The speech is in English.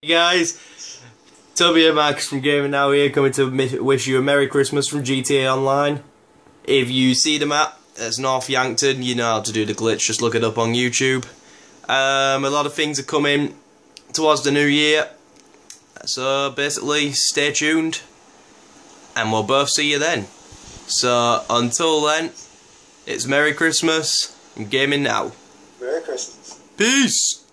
Hey guys, Toby and Max from GamingNow here, coming to wish you a Merry Christmas from GTA Online. If you see the map, it's North Yankton. You know how to do the glitch, just look it up on YouTube. A lot of things are coming towards the new year, so basically stay tuned and we'll both see you then. So until then, it's Merry Christmas from GamingNow. Merry Christmas. Peace!